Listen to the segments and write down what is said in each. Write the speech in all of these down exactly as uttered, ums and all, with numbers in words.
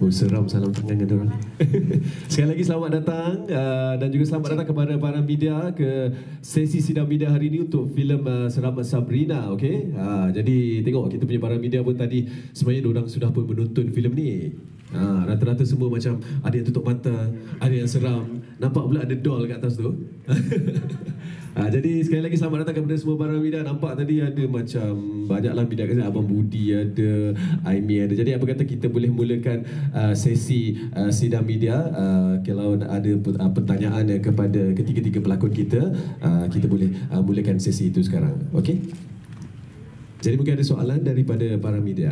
Aku seram salam tangan dengan orang. Sekali lagi selamat datang uh, dan juga selamat datang kepada para media ke sesi sidang media hari ini untuk filem uh, Seram Sabrina, okey. Uh, jadi tengok kita punya para media pun tadi sebenarnya diorang sudah pun menonton filem ni. Ha, rata-rata semua macam ada yang tutup mata, ada yang seram. Nampak pula ada doll kat atas tu. ha, jadi sekali lagi selamat datang kepada semua para media. Nampak tadi ada macam banyaklah media kat sini. Abang Budi ada, Aimi ada. Jadi apa kata kita boleh mulakan uh, sesi uh, sidang media. uh, Kalau ada uh, pertanyaan uh, kepada ketiga-tiga pelakon kita, uh, kita boleh uh, mulakan sesi itu sekarang. Okey? Jadi mungkin ada soalan daripada para media.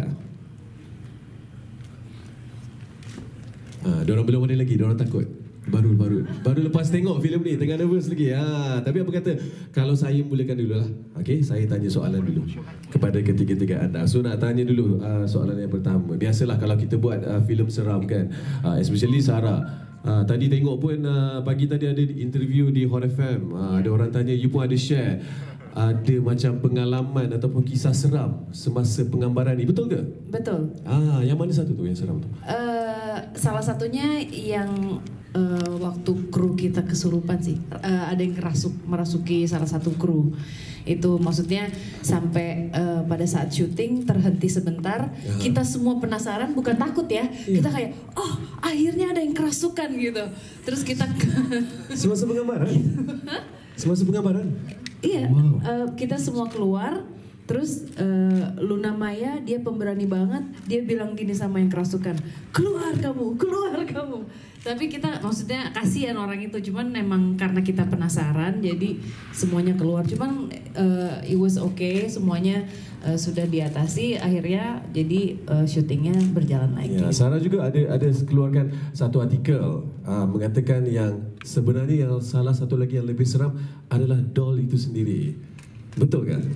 Ha, diorang belum ada lagi, diorang takut. Baru baru baru lepas tengok filem ni, tengah nervous lagi. Ha, tapi apa kata kalau saya mulakan dululah. Okey, saya tanya soalan dulu kepada ketiga-tiga anda. So nak tanya dulu uh, soalan yang pertama. Biasalah kalau kita buat uh, filem seram kan, uh, especially Sarah. Uh, tadi tengok pun uh, pagi tadi ada interview di Hot F M. Uh, ada orang tanya, you pun ada share ada macam pengalaman ataupun kisah seram semasa penggambaran ni, betul ke? Betul. Ah, yang mana satu tu yang seram tu? Uh, salah satunya yang uh, waktu kru kita kesurupan sih. Uh, ada yang kerasuk, merasuki salah satu kru. Itu maksudnya sampai uh, pada saat syuting terhenti sebentar, ya. Kita semua penasaran, bukan takut ya, ya. Kita kayak, oh akhirnya ada yang kerasukan gitu. Terus kita semasa penggambaran? Semasa penggambaran? Iya, wow. uh, kita semua keluar, terus uh, Luna Maya dia pemberani banget, dia bilang gini sama yang kerasukan, keluar kamu, keluar kamu. Tapi kita maksudnya kasihan orang itu, cuman memang karena kita penasaran, jadi semuanya keluar. Cuman uh, it was okay, semuanya uh, sudah diatasi, akhirnya jadi uh, syutingnya berjalan lagi. Ya, Sarah juga ada ada keluarkan satu artikel uh, mengatakan yang sebenarnya yang salah satu lagi yang lebih seram adalah doll itu sendiri. Betul kan?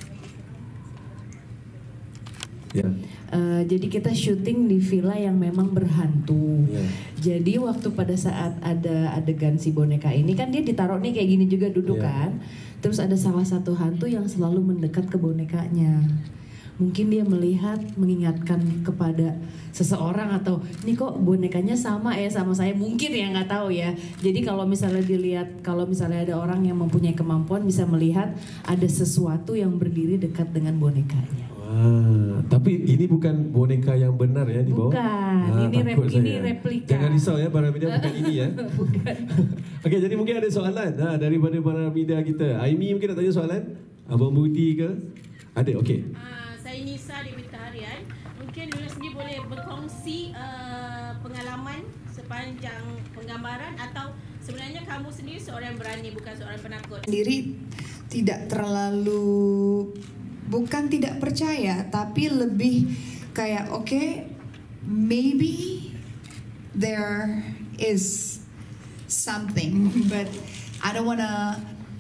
Ya. Uh, jadi kita syuting di villa yang memang berhantu. Yeah. Jadi waktu pada saat ada adegan si boneka ini kan dia ditaruh nih kayak gini juga duduk yeah. kan. Terus ada salah satu hantu yang selalu mendekat ke bonekanya. Mungkin dia melihat, mengingatkan kepada seseorang atau ini kok bonekanya sama ya sama saya, mungkin ya nggak tahu ya. Jadi kalau misalnya dilihat, kalau misalnya ada orang yang mempunyai kemampuan bisa melihat ada sesuatu yang berdiri dekat dengan bonekanya. Ah, tapi ini bukan boneka yang benar ya di bawah. Bukan, ah, ini, rep, ini replika. Jangan risau ya para media, bukan ini ya. Bukan. Okey, jadi mungkin ada soalan ha, daripada para media kita. Aimi mungkin nak tanya soalan? Abang Budi ke? Ada, okey. Uh, saya Nisa di Berita Harian. Mungkin Luna sendiri boleh berkongsi uh, pengalaman sepanjang penggambaran atau sebenarnya kamu sendiri seorang berani bukan seorang penakut? Sendiri tidak terlalu, bukan tidak percaya, tapi lebih kayak oke, okay, maybe there is something, but I don't wanna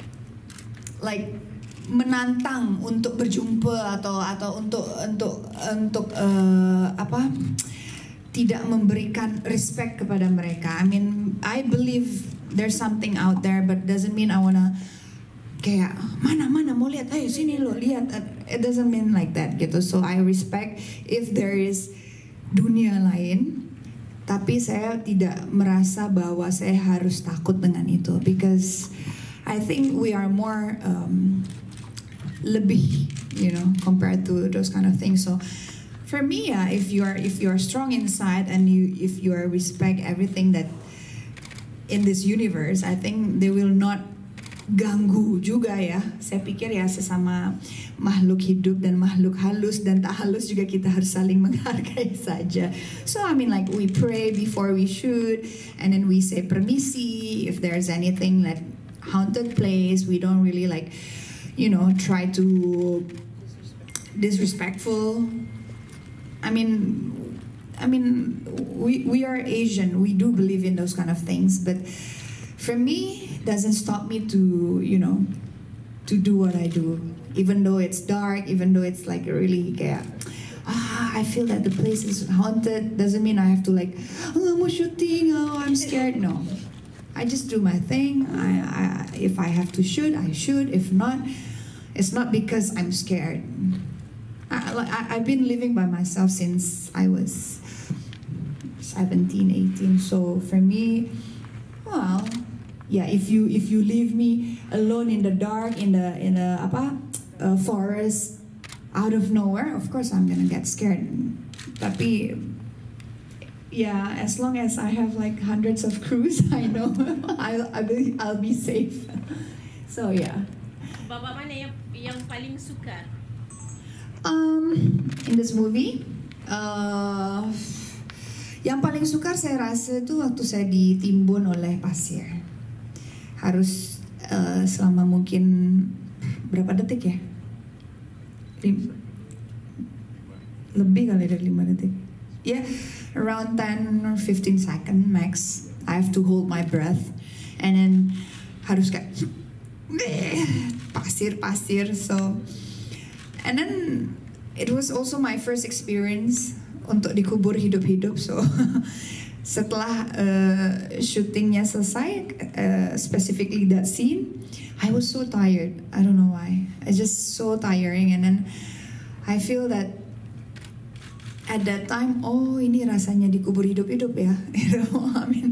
like menantang untuk berjumpa atau atau untuk untuk untuk uh, apa tidak memberikan respect kepada mereka. I mean, I believe there's something out there, but doesn't mean I wanna kayak mana mana mau lihat, ayo sini lo lihat. It doesn't mean like that gitu. So I respect if there is dunia lain, tapi saya tidak merasa bahwa saya harus takut dengan itu, because I think we are more um, lebih, you know, compared to those kind of things. So for me, yeah, if you are if you are strong inside and you if you are respect everything that in this universe, I think they will not ganggu juga ya. Saya pikir ya sesama makhluk hidup dan makhluk halus dan tak halus juga kita harus saling menghargai saja. So I mean like we pray before we shoot, and then we say permisi if there's anything like haunted place. We don't really like, you know, try to disrespectful. I mean, I mean we we are Asian. We do believe in those kind of things, but for me, doesn't stop me to, you know, to do what I do. Even though it's dark, even though it's like really kayak, ah, I feel that the place is haunted, doesn't mean I have to like, oh, I'm shooting, oh, I'm scared. No, I just do my thing. I, I, if I have to shoot, I shoot. If not, it's not because I'm scared. I, I, I've been living by myself since I was seventeen, eighteen. So for me, well, yeah, if you if you leave me alone in the dark in the in the apa uh, forest out of nowhere, of course I'm gonna get scared. Tapi yeah, as long as I have like hundreds of crews, I know I'll I'll be, I'll be safe. So yeah. Babak mana yang yang paling sukar? Um, in this movie, uh, yang paling sukar saya rasa itu waktu saya ditimbun oleh pasir. Harus uh, selama mungkin berapa detik ya? Lim- lebih kali dari lima detik. Yeah, around ten or fifteen second max. I have to hold my breath, and then harus kayak pasir-pasir. So, and then it was also my first experience untuk dikubur hidup-hidup. So, setelah uh, syutingnya selesai, uh, specifically that scene, I was so tired. I don't know why. It's just so tiring, and then I feel that at that time, oh ini rasanya dikubur hidup-hidup ya. You know, I mean,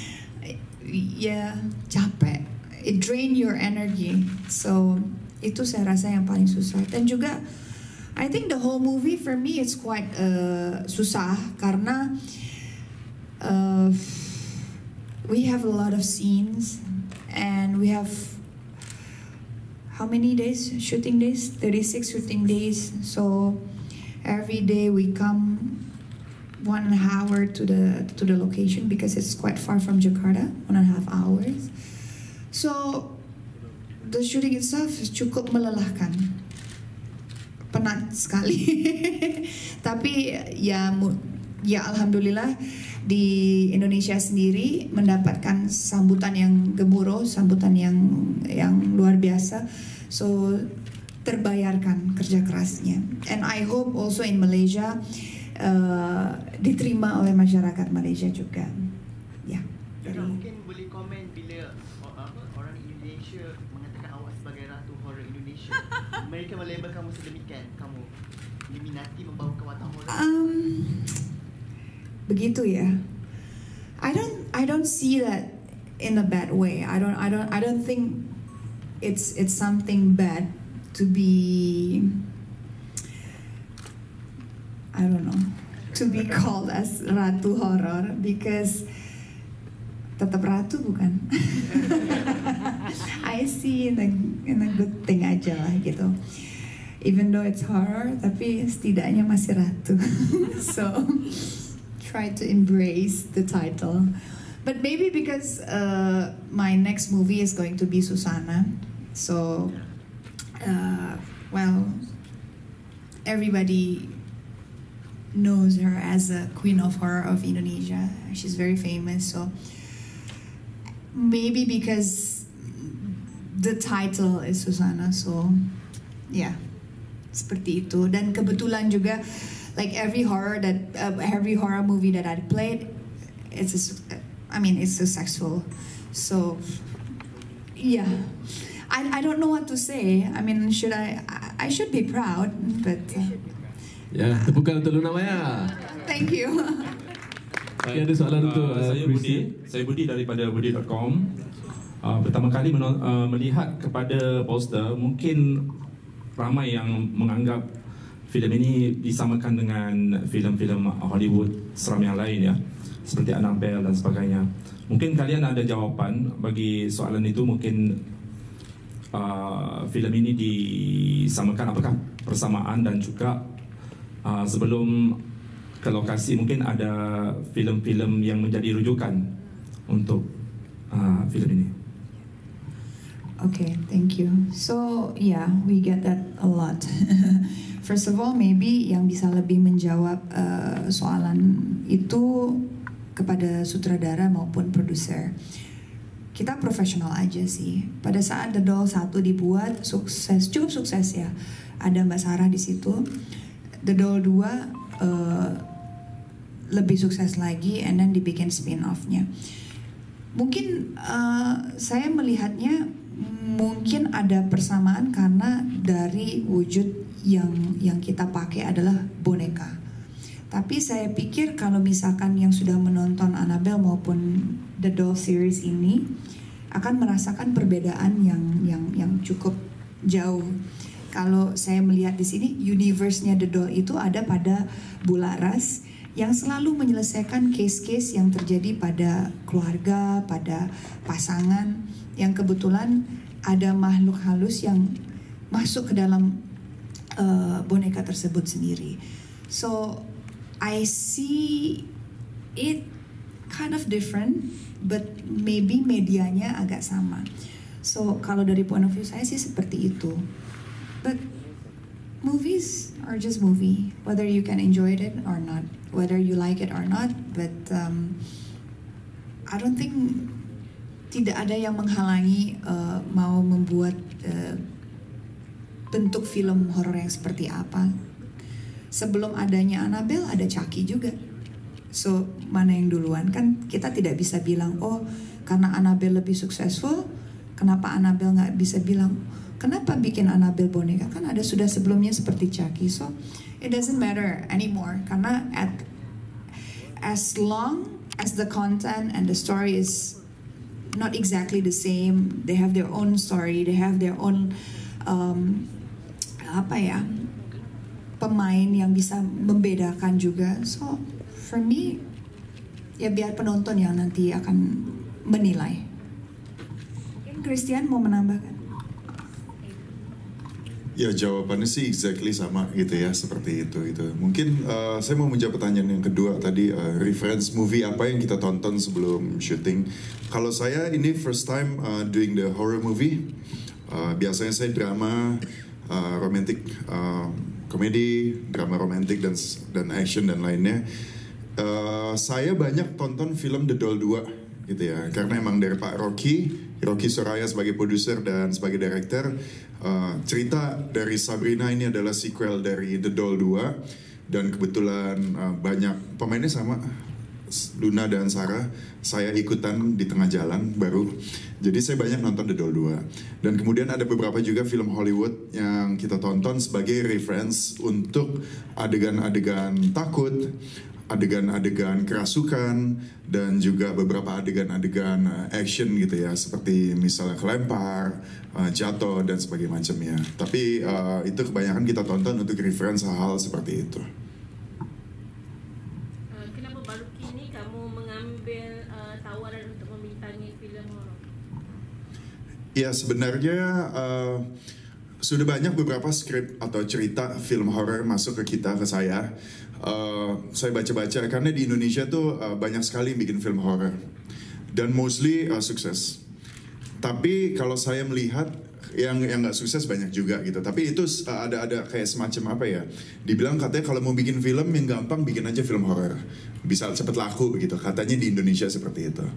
ya capek. It drain your energy. So itu saya rasa yang paling susah. Dan juga, I think the whole movie for me it's quite uh, susah karena uh, we have a lot of scenes and we have how many days shooting days? thirty-six shooting days. So every day we come one and a half hour to the to the location because it's quite far from Jakarta, one and a half hours. So the shooting itself is cukup melelahkan, penat sekali. Tapi ya ya alhamdulillah di Indonesia sendiri mendapatkan sambutan yang gemuruh, sambutan yang yang luar biasa. So terbayarkan kerja kerasnya. And I hope also in Malaysia uh, diterima oleh masyarakat Malaysia juga. Ya. Yeah. Mungkin boleh komen bila apa, orang Indonesia mengatakan awak sebagai ratu horror Indonesia. Mereka melabel kamu sedemikian, kamu Illuminati membawa watak horror. Um, begitu ya. I don't I don't see that in a bad way. I don't I don't I don't think it's it's something bad to be, I don't know, to be called as Ratu Horror because tetap ratu bukan? I see in a, in a good thing aja lah gitu. Even though it's horror, tapi setidaknya masih ratu. So try to embrace the title. But maybe because uh, my next movie is going to be Susana, so. Uh, well, everybody knows her as a queen of horror of Indonesia. She's very famous, so maybe because the title is Susana, so yeah, seperti itu. Dan kebetulan juga, like every horror that uh, every horror movie that I played, it's a, I mean it's successful, so yeah. I, I don't know what to say. I mean, should I? I, I should be proud, but. Uh, Ya, tepukan untuk Luna Maya. Thank you. Okay, ada soalan untuk uh, saya Budi. Saya Budi daripada budi dot com. Uh, pertama kali men- uh, melihat kepada poster, mungkin ramai yang menganggap filem ini disamakan dengan filem-filem Hollywood seram yang lain ya, seperti Annabelle dan sebagainya. Mungkin kalian ada jawapan bagi soalan itu. Mungkin Uh, filem ini disamakan, apakah persamaan, dan juga uh, sebelum ke lokasi mungkin ada filem-filem yang menjadi rujukan untuk uh, filem ini. Okay, thank you. So yeah, we get that a lot. First of all, maybe yang bisa lebih menjawab uh, soalan itu kepada sutradara maupun produser. Kita profesional aja sih. Pada saat The Doll satu dibuat sukses, cukup sukses ya. Ada Mbak Sarah di situ. The Doll dua uh, lebih sukses lagi, and then dibikin spin-off-nya. Mungkin uh, saya melihatnya mungkin ada persamaan karena dari wujud yang yang kita pakai adalah boneka. Tapi saya pikir kalau misalkan yang sudah menonton Annabelle maupun The Doll series ini akan merasakan perbedaan yang yang yang cukup jauh. Kalau saya melihat di sini, universe-nya The Doll itu ada pada Bu Laras yang selalu menyelesaikan case-case yang terjadi pada keluarga, pada pasangan, yang kebetulan ada makhluk halus yang masuk ke dalam uh, boneka tersebut sendiri. So I see it kind of different, but maybe medianya agak sama. So kalau dari point of view saya sih seperti itu. But movies are just movie, whether you can enjoy it or not, whether you like it or not. But um, I don't think tidak ada yang menghalangi uh, mau membuat uh, bentuk film horor yang seperti apa. Sebelum adanya Annabelle ada Chucky juga. So mana yang duluan? Kan kita tidak bisa bilang oh karena Annabelle lebih successful, kenapa Annabelle nggak bisa bilang kenapa bikin Annabelle boneka? Kan ada sudah sebelumnya seperti Chucky. So it doesn't matter anymore karena at as long as the content and the story is not exactly the same, they have their own story, they have their own um, apa ya pemain yang bisa membedakan juga. So for me ya biar penonton yang nanti akan menilai. Mungkin Christian mau menambahkan? Ya jawabannya sih exactly sama gitu ya, seperti itu itu. Mungkin uh, saya mau menjawab pertanyaan yang kedua tadi, uh, reference movie apa yang kita tonton sebelum syuting. Kalau saya ini first time uh, doing the horror movie. Uh, biasanya saya drama, uh, romantic, uh, komedi, drama romantic dan dan action dan lainnya. Uh, saya banyak tonton film The Doll dua gitu ya, karena emang dari Pak Rocky, Rocky Soraya sebagai produser dan sebagai director, uh, cerita dari Sabrina ini adalah sequel dari The Doll dua dan kebetulan uh, banyak pemainnya sama, Luna dan Sarah. Saya ikutan di tengah jalan baru, jadi saya banyak nonton The Doll dua. Dan kemudian ada beberapa juga film Hollywood yang kita tonton sebagai reference untuk adegan-adegan takut, adegan-adegan kerasukan, dan juga beberapa adegan-adegan uh, action gitu ya, seperti misalnya kelempar, uh, jatuh dan sebagainya macamnya. Tapi uh, itu kebanyakan kita tonton untuk reference hal-hal seperti itu. Uh, kenapa baru kini kamu mengambil uh, tawaran untuk membintangi filem horor? Ya sebenarnya uh, sudah banyak beberapa skrip atau cerita film horor masuk ke kita, ke saya. Uh, saya baca-baca karena di Indonesia tuh uh, banyak sekali yang bikin film horor dan mostly uh, sukses. Tapi kalau saya melihat yang yang nggak sukses banyak juga gitu. Tapi itu uh, ada ada kayak semacam apa ya? Dibilang katanya kalau mau bikin film yang gampang bikin aja film horor, bisa cepat laku gitu. Katanya di Indonesia seperti itu.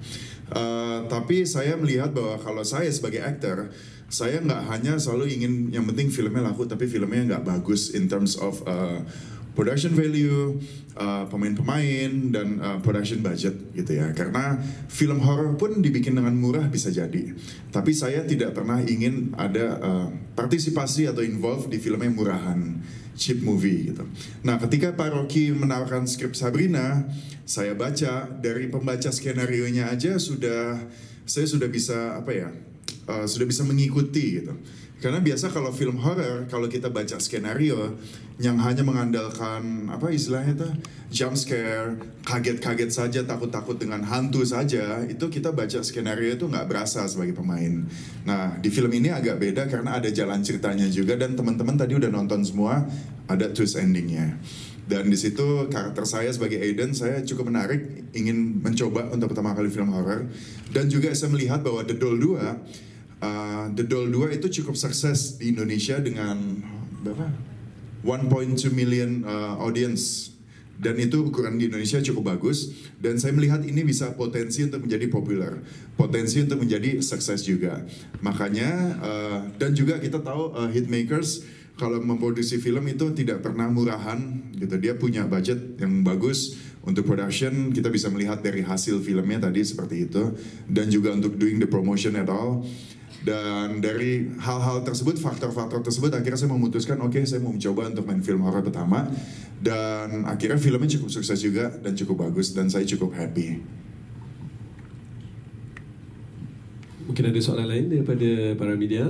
Uh, tapi saya melihat bahwa kalau saya sebagai aktor, saya nggak hanya selalu ingin yang penting filmnya laku, tapi filmnya nggak bagus in terms of uh, production value, uh, pemain-pemain, dan uh, production budget gitu ya. Karena film horor pun dibikin dengan murah bisa jadi. Tapi saya tidak pernah ingin ada uh, partisipasi atau involve di film yang murahan, cheap movie gitu. Nah ketika Pak Rocky menawarkan skrip Sabrina, saya baca, dari pembaca skenario-nya aja sudah, saya sudah bisa apa ya, uh, sudah bisa mengikuti gitu. Karena biasa kalau film horror, kalau kita baca skenario yang hanya mengandalkan apa istilahnya itu jump scare, kaget-kaget saja, takut-takut dengan hantu saja, itu kita baca skenario itu nggak berasa sebagai pemain. Nah di film ini agak beda karena ada jalan ceritanya juga, dan teman-teman tadi udah nonton semua, ada twist endingnya. Dan di situ karakter saya sebagai Aiden, saya cukup menarik, ingin mencoba untuk pertama kali film horror. Dan juga saya melihat bahwa The Doll dua, Uh, The Doll dua itu cukup sukses di Indonesia dengan berapa? one point two million uh, audience, dan itu ukuran di Indonesia cukup bagus, dan saya melihat ini bisa potensi untuk menjadi populer, potensi untuk menjadi sukses juga. Makanya uh, dan juga kita tahu uh, hitmakers kalau memproduksi film itu tidak pernah murahan gitu, dia punya budget yang bagus untuk production. Kita bisa melihat dari hasil filmnya tadi seperti itu, dan juga untuk doing the promotion at all. Dan dari hal-hal tersebut, faktor-faktor tersebut, akhirnya saya memutuskan, oke, okay, saya mau mencoba untuk main film horor pertama. Dan akhirnya filmnya cukup sukses juga dan cukup bagus dan saya cukup happy. Mungkin ada soalan lain daripada para media?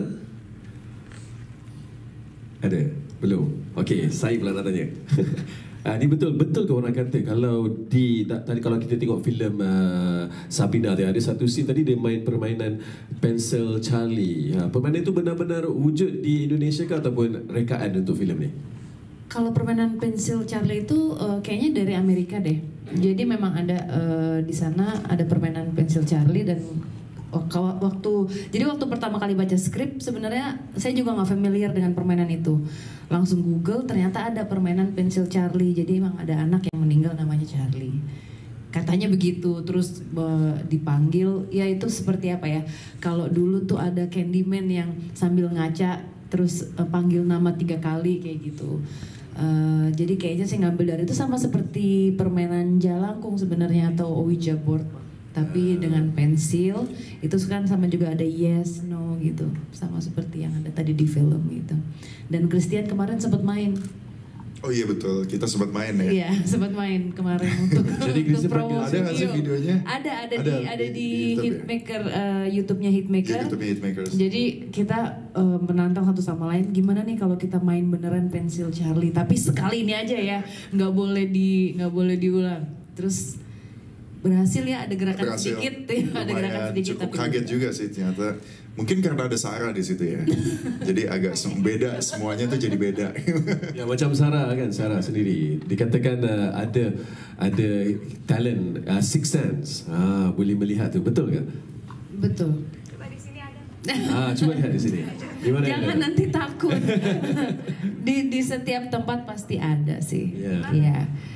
Ada? Belum? Okey, saya pula nak tanya. Ah, ni betul betul ke orang kata kalau di tadi kalau kita tengok filem uh, Sabrina dia ada satu scene tadi dia main permainan Pencil Charlie. Ha, permainan itu benar-benar wujud di Indonesia ke ataupun rekaan untuk filem ni? Kalau permainan Pencil Charlie itu uh, kayaknya dari Amerika deh. Jadi memang ada uh, di sana ada permainan Pencil Charlie dan waktu jadi waktu pertama kali baca skrip sebenarnya saya juga nggak familiar dengan permainan itu. Langsung Google ternyata ada permainan Pencil Charlie. Jadi emang ada anak yang meninggal namanya Charlie. Katanya begitu. Terus uh, dipanggil ya itu seperti apa ya? Kalau dulu tuh ada Candyman yang sambil ngaca terus uh, panggil nama tiga kali kayak gitu. Uh, jadi kayaknya saya ngambil dari itu sama seperti permainan jalangkung sebenarnya atau Ouija board. Tapi dengan pensil itu kan sama juga ada yes, no gitu. Sama seperti yang ada tadi di film gitu. Dan Christian kemarin sempat main. Oh iya betul, kita sempat main ya. Iya, sempat main kemarin untuk Jadi untuk promo ada nggak sih videonya? Ada, ada, Ada di di- ada di, di YouTube ya? Hitmaker, uh, YouTube-nya Hitmaker. Iya, YouTube-nya Hitmakers. Jadi kita uh, menantang satu sama lain. Gimana nih kalau kita main beneran Pencil Charlie? Tapi sekali ini aja ya, nggak boleh di nggak boleh diulang. Terus berhasil ya, ada gerakan Berhasil. sedikit, ya, ada gerakan Lumayan, sedikit. cukup tapi kaget juga sih ternyata. Mungkin karena ada Sarah di situ ya. Jadi agak sem- beda, semuanya tuh jadi beda. Ya macam Sarah kan, Sarah sendiri dikatakan uh, ada ada talent uh, sixth sense. Ah, boleh melihat tu, betul ke? Betul. Ah, cuba lihat di sini. Di mana Jangan ada? nanti takut. di di setiap tempat pasti ada sih. Ya. Iya.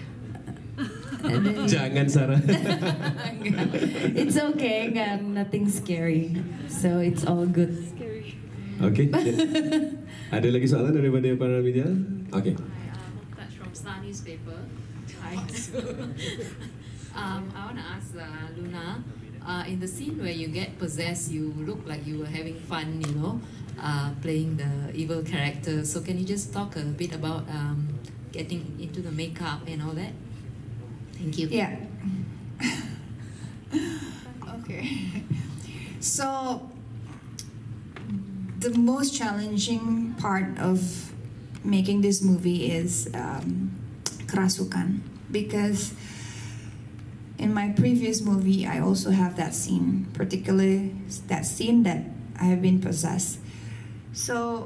Ada- Jangan Sarah. Enggak. It's okay, enggak, nothing scary. So it's all good. Okey. Ada lagi soalan daripada para media? Okey. Um, that's from Star Newspaper. Hi. um, I want to ask uh, Luna, uh, in the scene where you get possessed, you look like you were having fun, you know, uh, playing the evil character. So can you just talk a bit about um, getting into the makeup and all that? Thank you. Yeah. Okay. So the most challenging part of making this movie is um, kerasukan, because in my previous movie I also have that scene, particularly that scene that I have been possessed. So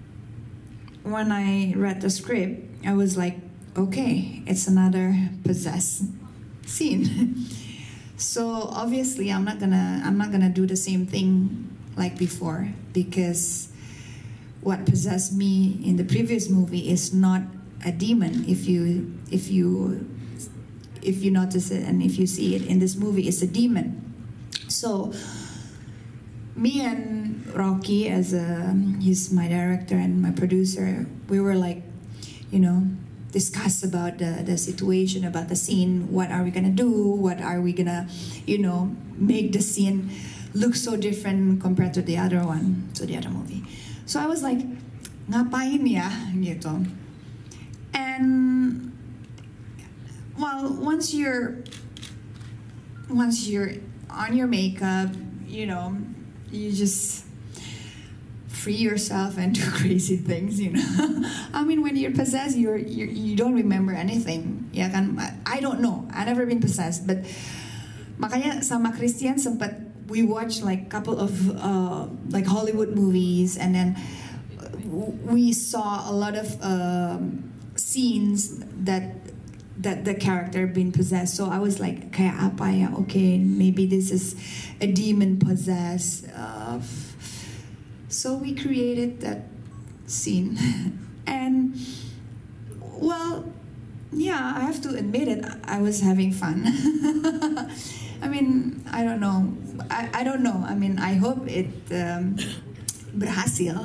when I read the script, I was like, okay, it's another possessed scene. So obviously I'm not gonna I'm not gonna do the same thing like before, because what possessed me in the previous movie is not a demon. If you if you if you notice it and if you see it in this movie, it's a demon. So me and Rocky, as a he's my director and my producer, we were like, you know, discuss about the, the situation, about the scene. What are we gonna do? What are we gonna, you know, make the scene look so different compared to the other one, to the other movie. So I was like, ngapain ya, gitu. And well, once you're once you're on your makeup, you know, you just free yourself and do crazy things, you know. I mean, when you're possessed, you're, you're you don't remember anything, ya kan? I don't know, I never been possessed, but makanya sama Christian sempat we watched like couple of uh, like Hollywood movies, and then we saw a lot of um, scenes that that the character been possessed. So I was like, kayak apa ya? Okay, maybe this is a demon possessed. Uh, so we created that scene, and well, yeah, I have to admit it. I was having fun. I mean, I don't know. I, I don't know. I mean, I hope it um, berhasil.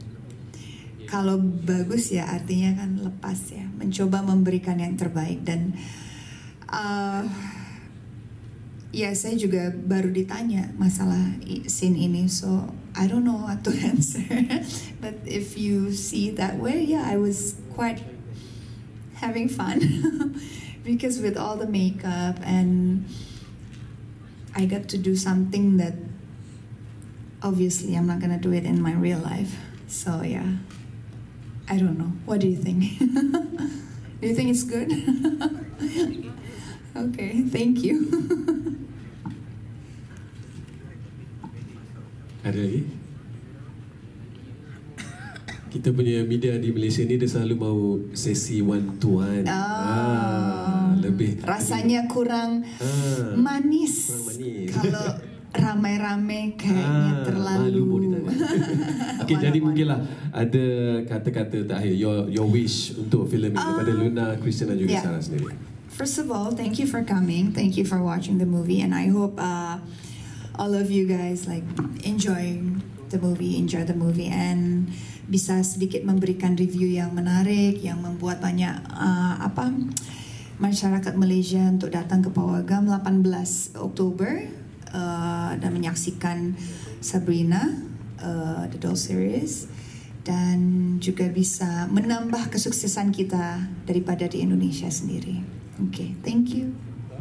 Kalau bagus ya artinya kan lepas ya, mencoba memberikan yang terbaik. Dan uh, ya saya juga baru ditanya masalah scene ini, so I don't know what to answer. But if you see it that way, yeah, I was quite having fun because with all the makeup and I got to do something that obviously I'm not gonna do it in my real life. So yeah, I don't know. What do you think? Do you think it's good? Okay, thank you. Ada lagi? Kita punya media di Malaysia ni dia selalu mau sesi one to one. Oh, ah, lebih rasanya kurang ah, manis. kurang manis. Kalau ramai-ramai kayaknya Ah, terlalu. malu mau ditanya. Okey, jadi mungkinlah ada kata-kata terakhir, your your wish untuk filem ini daripada Um, Luna, Christian dan juga yeah. Sarah sendiri. First of all, thank you for coming. Thank you for watching the movie, and I hope uh, all of you guys like enjoy the movie, enjoy the movie, and bisa sedikit memberikan review yang menarik, yang membuat banyak uh, apa masyarakat Malaysia untuk datang ke Pawagam lapan belas Oktober uh, dan menyaksikan Sabrina, uh, the doll series, dan juga bisa menambah kesuksesan kita daripada di Indonesia sendiri. Okay, thank you.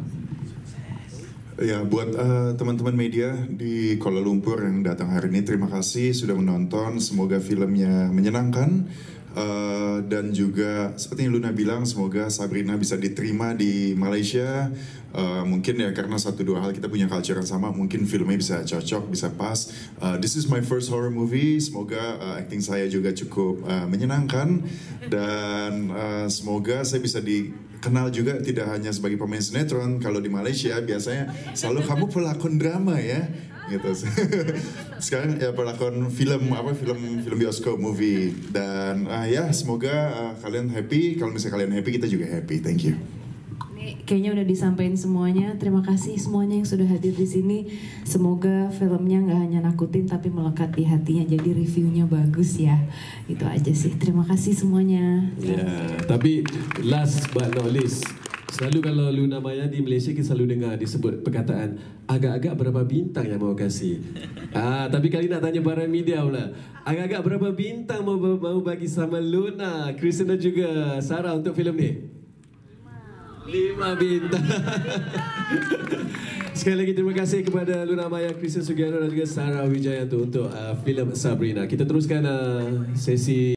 Ya, buat uh, teman-teman media di Kuala Lumpur yang datang hari ini, terima kasih sudah menonton. Semoga filmnya menyenangkan. Uh, dan juga seperti yang Luna bilang, semoga Sabrina bisa diterima di Malaysia. Uh, mungkin ya karena satu dua hal kita punya culture yang sama, mungkin filmnya bisa cocok, bisa pas. Uh, this is my first horror movie. Semoga uh, acting saya juga cukup uh, menyenangkan, dan uh, semoga saya bisa dikenal juga tidak hanya sebagai pemain sinetron. Kalau di Malaysia biasanya selalu kamu pelakon drama ya, gitu. Sekarang ya pelakon film apa film film bioskop movie, dan uh, ya semoga uh, kalian happy. Kalau misalnya kalian happy, kita juga happy. Thank you. Ini kayaknya udah disampaikan semuanya. Terima kasih semuanya yang sudah hadir di sini. Semoga filmnya nggak hanya nakutin tapi melekat di hatinya. Jadi reviewnya bagus ya. Itu aja sih. Terima kasih semuanya. Ya, tapi last but not least, selalu kalau Luna Maya di Malaysia kita selalu dengar disebut perkataan agak-agak berapa bintang yang mau kasih. Ah, tapi kali nak tanya para media pula. Agak-agak berapa bintang mau mau bagi sama Luna, Christian dan juga Sarah untuk filem ni? Lima bintang. Sekali lagi terima kasih kepada Luna Maya, Christian Sugiarto dan juga Sarah Wijayanto untuk uh, filem Sabrina. Kita teruskan uh, sesi